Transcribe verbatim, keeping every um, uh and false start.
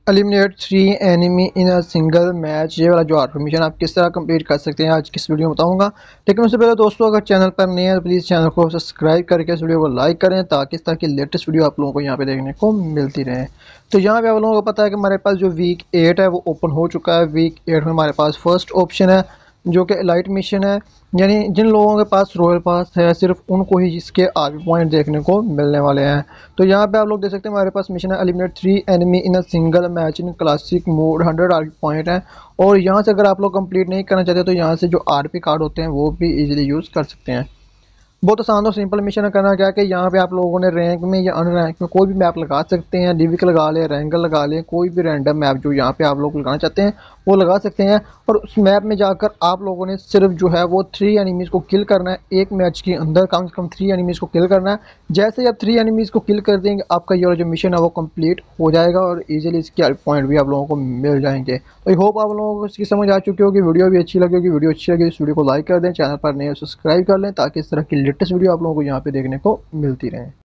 Eliminate three enemy in a single match, ये वाला जो आर्ट मिशन आप किस तरह कंप्लीट कर सकते हैं आज किस वीडियो में बताऊंगा। लेकिन उससे पहले दोस्तों, अगर चैनल पर नए हैं तो प्लीज़ चैनल को सब्सक्राइब करके इस वीडियो को लाइक करें ताकि इस तरह की लेटेस्ट वीडियो आप लोगों को यहाँ पे देखने को मिलती रहे। तो यहाँ पे आप लोगों को पता है कि हमारे पास जो वीक एट है वो ओपन हो चुका है। वीक एट में हमारे पास फर्स्ट ऑप्शन है जो कि एलाइट मिशन है, यानी जिन लोगों के पास रॉयल पास है सिर्फ उनको ही इसके आगे पॉइंट देखने को मिलने वाले हैं। तो यहाँ पे आप लोग देख सकते हैं हमारे पास मिशन है eliminate three enemy in a single match in classic mode, hundred RP point है। और यहाँ से अगर आप लोग कंप्लीट नहीं करना चाहते तो यहाँ से जो आरपी कार्ड होते हैं वो भी इजीली यूज़ कर सकते हैं। बहुत आसान और सिंपल मिशन है। करना क्या है कि यहाँ पे आप लोगों ने रैंक में या अन रैंक में कोई भी मैप लगा सकते हैं, डिविक लगा ले, रैंगल लगा ले, कोई भी रैंडम मैप जो यहाँ पे आप लोग लगाना चाहते हैं वो लगा सकते हैं। और उस मैप में जाकर आप लोगों ने सिर्फ जो है वो थ्री एनिमीज़ को किल करना है। एक मैच के अंदर कम से कम थ्री एनिमीज़ को किल करना है। जैसे ही आप थ्री एनिमीज़ को किल कर देंगे आपका ये जो मिशन है वो कंप्लीट हो जाएगा और इजीली इसके पॉइंट भी आप लोगों को मिल जाएंगे। तो आई होप आप लोगों को इसकी समझ आ चुकी होगी। वीडियो भी अच्छी लगी होगी। वीडियो अच्छी लगी इस वीडियो को लाइक कर दें, चैनल पर नए सब्सक्राइब कर लें ताकि इस तरह की लेटेस्ट वीडियो आप लोगों को यहाँ पे देखने को मिलती रहे।